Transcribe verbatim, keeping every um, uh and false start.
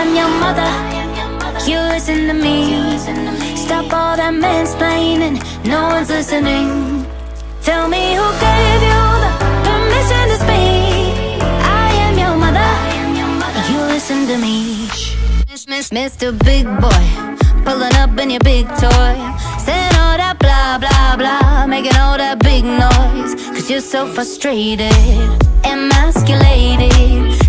am your mother, you listen to me. Stop all that mansplaining, no one's listening. Tell me who gave you the permission to speak. I am your mother, you listen to me. Mister Big Boy, pulling up in your big toy, saying all that blah blah blah, making all that big noise. Cause you're so frustrated, emasculated,